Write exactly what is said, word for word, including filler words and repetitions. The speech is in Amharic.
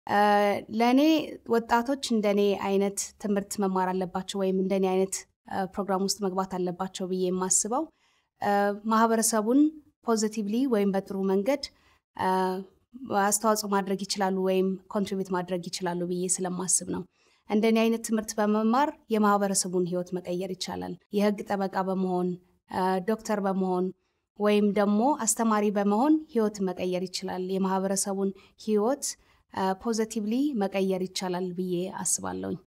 ለኔ ወጣቶች እንደኔ አይነት ትምርት መማር አለባቸው ወይም እንደኔ አይነት ፕሮግራም ውስጥ መግባት አለባቸው ብዬ የማስበው ማህበረሰቡን ፖዚቲቭሊ ወይም በጥሩ መንገድ አስተዋጽኦ ማድረግ ይችላሉ ወይም ኮንትሪቢዩት ማድረግ ይችላሉ ብዬ ስለማስብ ነው እንደኔ አይነት ትምርት በመማር የማህበረሰቡን ህይወት መቀየር ይቻላል የህግ ጠበቃ በመሆን ዶክተር በመሆን ወይም ደግሞ አስተማሪ በመሆን ህይወት መቀየር ይችላል የማህበረሰቡን ህይወት ፖዚቲቭሊ መቀየር ይቻላል ብዬ አስባለሁ